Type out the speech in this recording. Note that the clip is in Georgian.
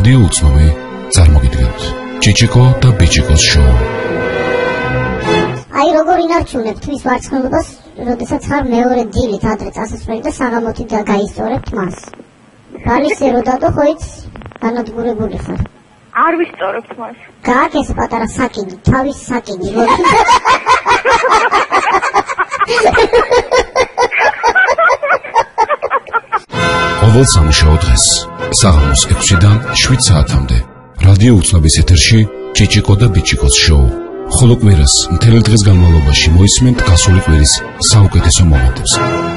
რადიო უცნობი წარმოგიდგენთ ჭიჭიკო და ბიჭიკოს შოუ. აი როგორ ინარჩუნებ თვის ვარცხნილობას, როდესაც ხარ მეორე დილით ადრე წასასვლელი და საღამოთი გაისწორებთ მას. რალისე რო დადო ხო იცი? განადგურებული ხარ. არ ვისწორებთ მას. გააკ ეს პატარა საკინი, თავის საკინი. ყოველ სამუშაო დღეს საღამოს 6-დან 7 საათამდე რადიო უცნობის ეთერში ჭიჭიკო და ბიჭიკოს შოუ. ხოლო კვირას მთელი დღის განმავლობაში მოისმენთ გასული კვირის საუკეთესო მომენტებს.